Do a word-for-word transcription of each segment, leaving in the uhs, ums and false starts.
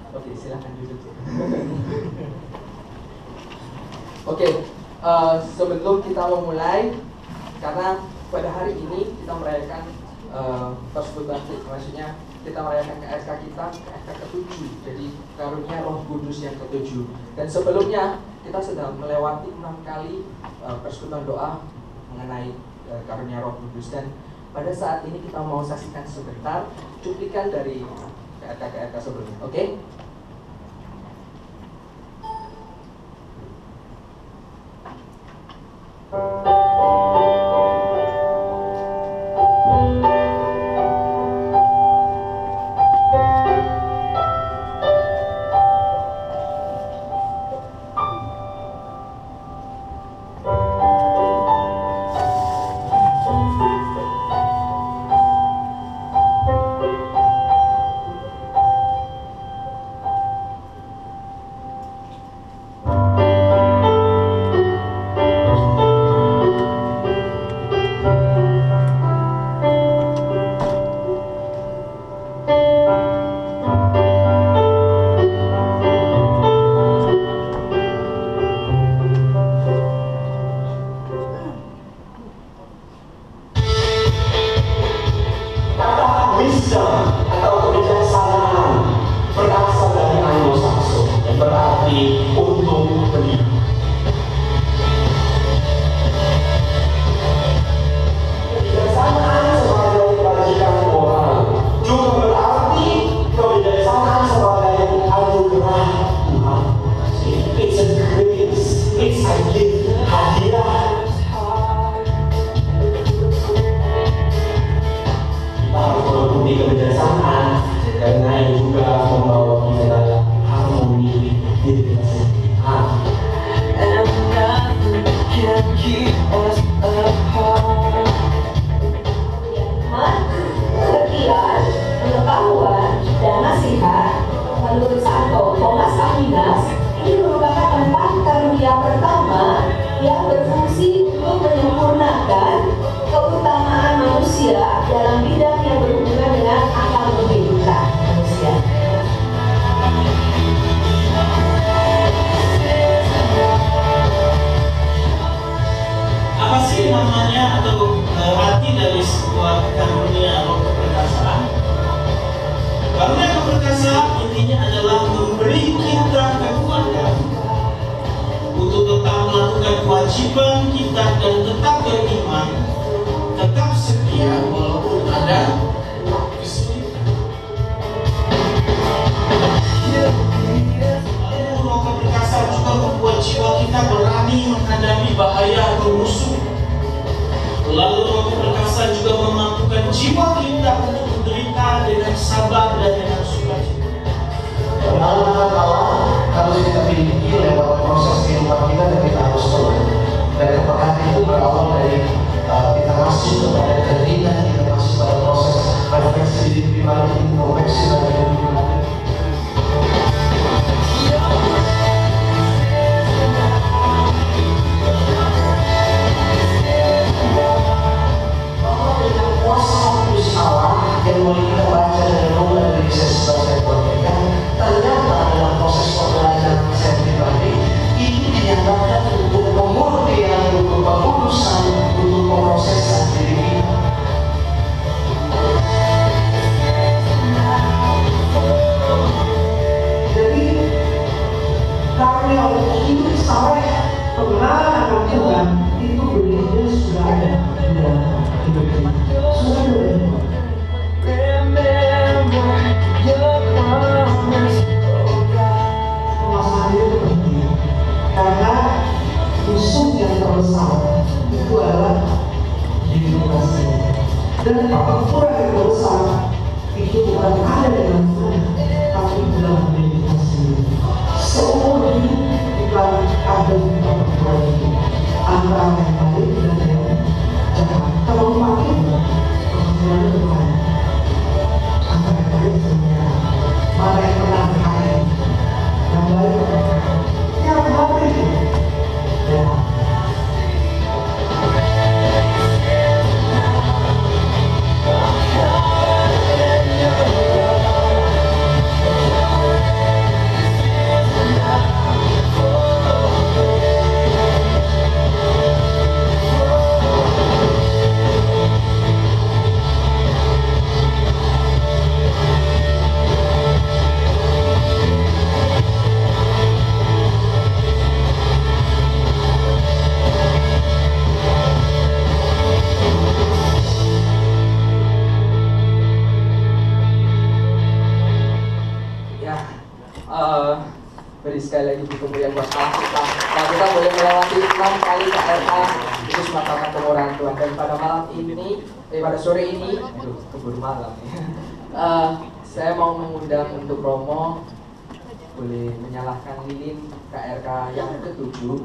Oke, silahkan duduk. Oke, uh, sebelum kita memulai, karena pada hari ini kita merayakan uh, persekutuan, maksudnya kita merayakan K S K kita, K S K ketujuh, jadi karunia Roh Kudus yang ketujuh. Dan sebelumnya kita sudah melewati enam kali uh, persekutuan doa mengenai uh, karunia Roh Kudus. Dan pada saat ini kita mau saksikan sebentar cuplikan dari K S K K S K sebelumnya. Oke? Okay? Maka Ya, uh, beri sekali lagi kemuliaan buat Allah kita. Nah, kita boleh melewati enam kali K R K, itu semua karena kemurahan Tuhan. Dan pada malam ini, eh, pada sore ini, aduh, keburu malam ya. Uh, saya mau mengundang untuk Romo, boleh menyalahkan lilin K R K yang ketujuh.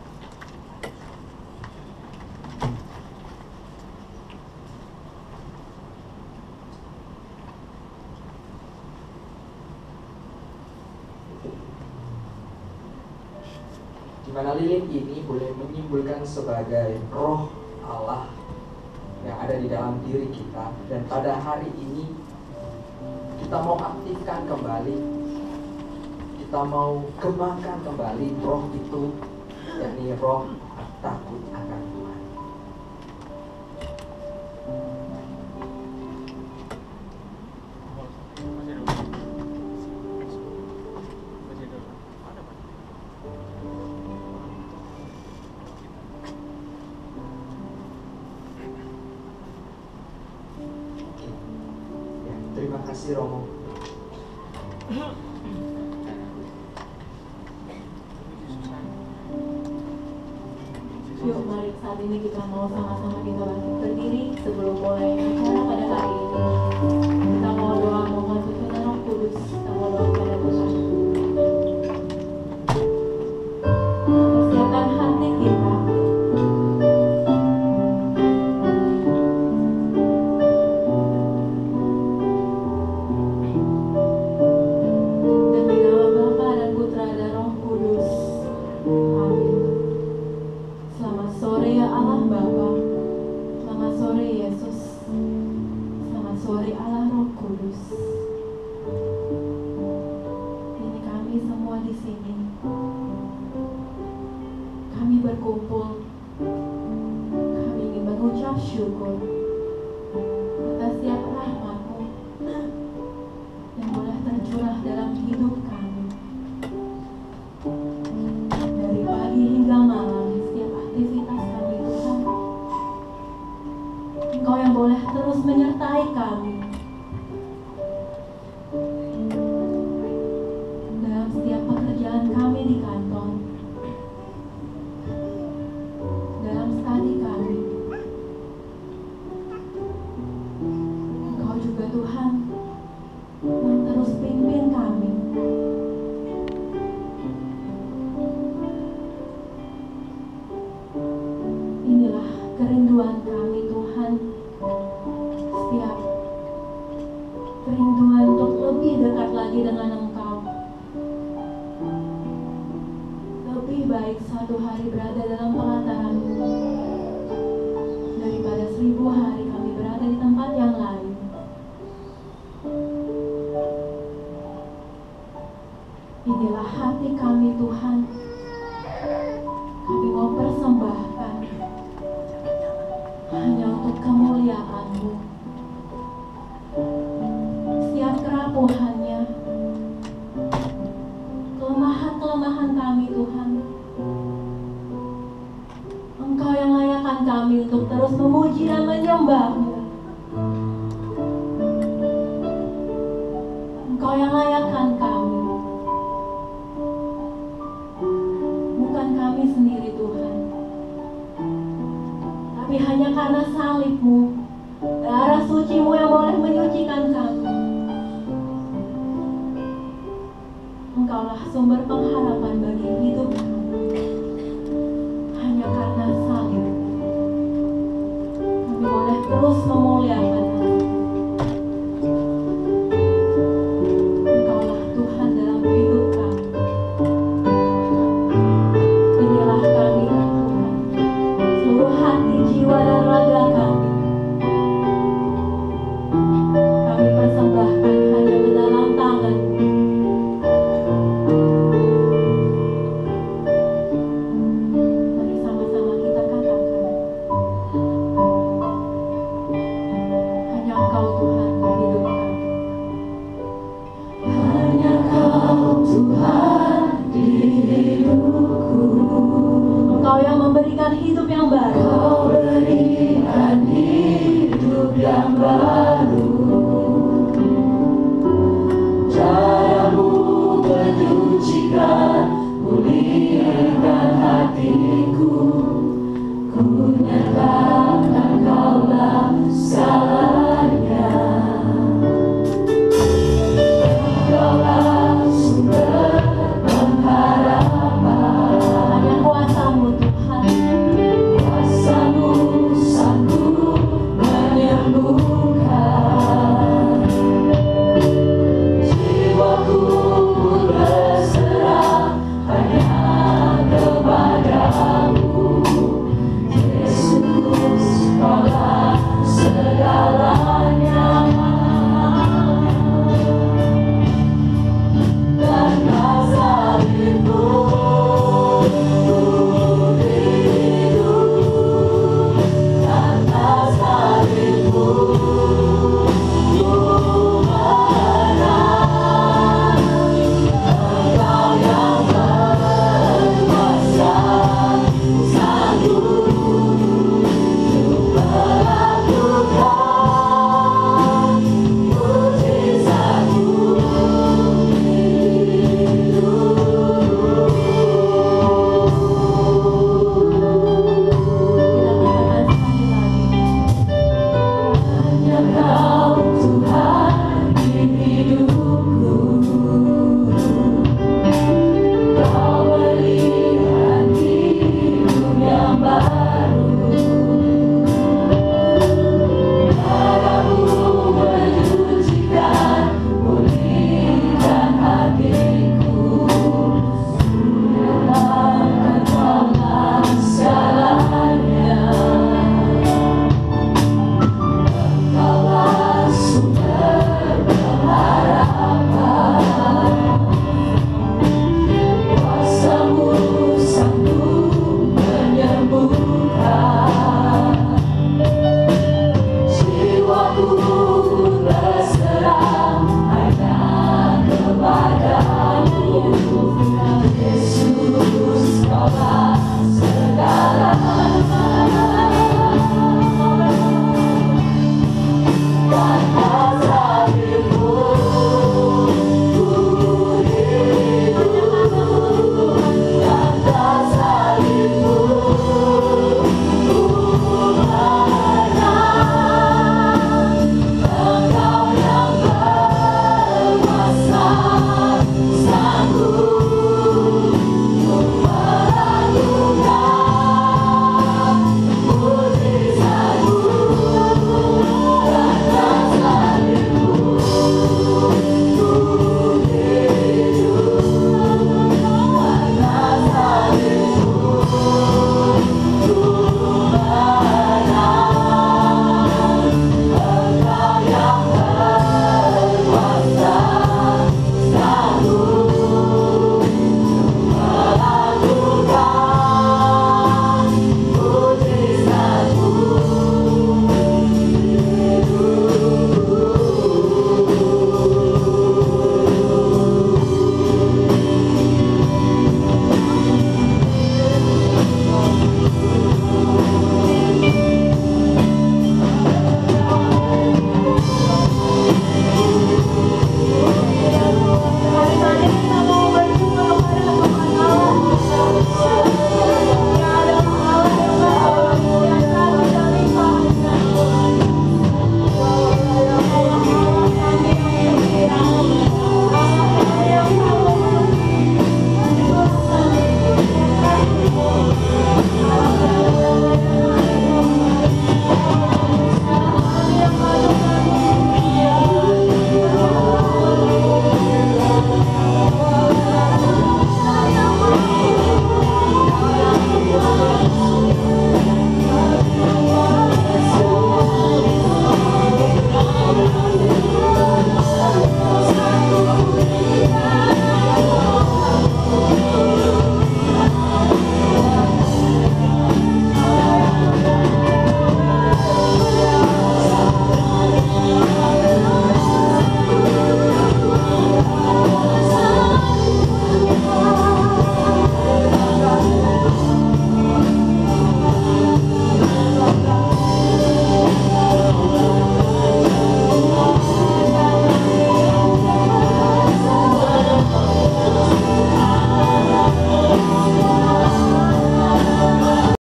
Di mana lilin ini boleh menyimpulkan sebagai roh Allah yang ada di dalam diri kita. Dan pada hari ini kita mau aktifkan kembali, kita mau kembangkan kembali roh itu, yakni roh takut akan Tuhan. Terima kasih Romo. Yuk mari saat ini kita mau sama-sama kita bangkit berdiri sebelum mulai acara pada hari ini. Kita mau doa mohon tuntunan Roh Kudus, kita mau doa pada Tuhan. Persiapkan hati kita. Berkumpul, kami ingin mengucap syukur atas setiap rahmat-Mu yang boleh tercurah dalam hidup kami. Dari pagi hingga malam, setiap aktivitas kami Tuhan, Engkau yang boleh terus menyertai kami dalam setiap pekerjaan kami di kantor, tadi kami. Engkau juga Tuhan yang terus pimpin kami. Inilah kerinduan kami Tuhan, setiap kerinduan untuk lebih dekat lagi dengan Engkau. Lebih baik satu hari berada dalam pelataran-Mu daripada seribu hari kami berada di tempat yang lain. Inilah hati kami Tuhan, kami mau persembahkan hanya untuk kemuliaan-Mu. Setiap kerapuhannya, kelemahan-kelemahan kami Tuhan, Engkau yang layakkan kami untuk terus memuji dan menyembah-Mu. Engkau yang layakkan kami, bukan kami sendiri Tuhan, tapi hanya karena salib-Mu, darah suci-Mu yang boleh menyucikan kami. Engkaulah sumber pengharapan bagi hidup kami. Hanya karena salib, kami boleh terus memuliakan Engkau. Engkaulah Tuhan dalam hidup kami. Inilah kami Tuhan, seluruh hati, jiwa, dan raga kami. Kami persembahkan hanya ke dalam tangan-Mu. Yesus,